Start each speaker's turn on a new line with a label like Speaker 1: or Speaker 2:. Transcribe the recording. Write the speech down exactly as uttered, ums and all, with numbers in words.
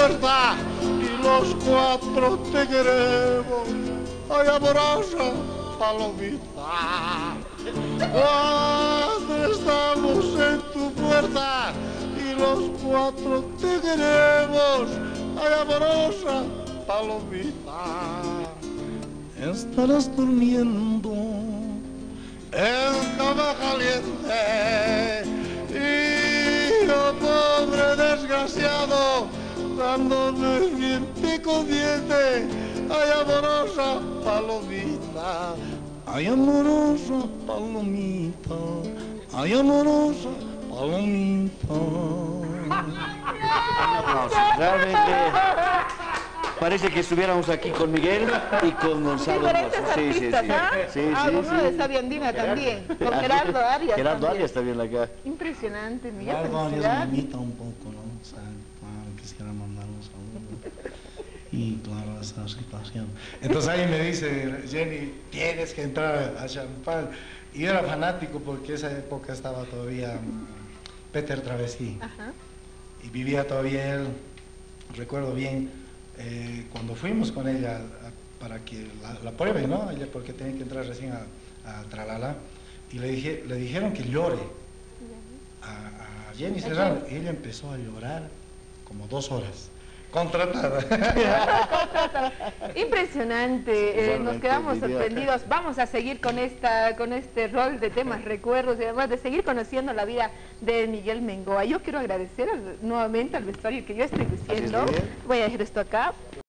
Speaker 1: puerta y los cuatro te queremos. Ay, amorosa palomita, cuando estamos en tu puerta y los cuatro te queremos. Ay, amorosa palomita, estarás durmiendo en cama caliente y yo, pobre desgraciado, dándome diente con diente. Ay, amorosa palomita, ay, amorosa palomita, ay, amorosa palomita.
Speaker 2: Realmente parece que estuviéramos aquí con Miguel y con Gonzalo.
Speaker 3: Diferentes
Speaker 2: Sí, sí,
Speaker 3: artistas,
Speaker 2: sí.
Speaker 3: ¿ah?
Speaker 2: Sí,
Speaker 3: Ah,
Speaker 2: sí,
Speaker 3: uno
Speaker 2: sí.
Speaker 3: de Sabia Andina también, con
Speaker 2: Ah,
Speaker 3: Gerardo Arias
Speaker 2: Gerardo
Speaker 3: también.
Speaker 2: Arias también acá.
Speaker 3: Impresionante, Miguel,
Speaker 1: Gerardo Arias
Speaker 3: felicidad.
Speaker 1: me imita un poco, ¿no? O sea, claro, quisiera mandar un saludo. Y claro, esa situación. Entonces ahí me dice, Jenny, tienes que entrar a Champán. Y yo era fanático porque esa época estaba todavía Peter Travesí.
Speaker 3: Ajá.
Speaker 1: Y vivía todavía él, recuerdo bien, eh, cuando fuimos con ella a, para que la, la pruebe, ¿no? Ella porque tenía que entrar recién a, a Tralala. Y le, dije, le dijeron que llore a, a Jenny Serrano. Y ella empezó a llorar como dos horas. Contratada.
Speaker 3: Impresionante, eh, nos quedamos
Speaker 2: Realmente,
Speaker 3: sorprendidos. Vamos a seguir con esta, con este rol de temas, recuerdos y además de seguir conociendo la vida de Miguel Mengoa. Yo quiero agradecer al- nuevamente al vestuario que yo estoy diciendo.
Speaker 2: Miguel.
Speaker 3: Voy a dejar esto acá.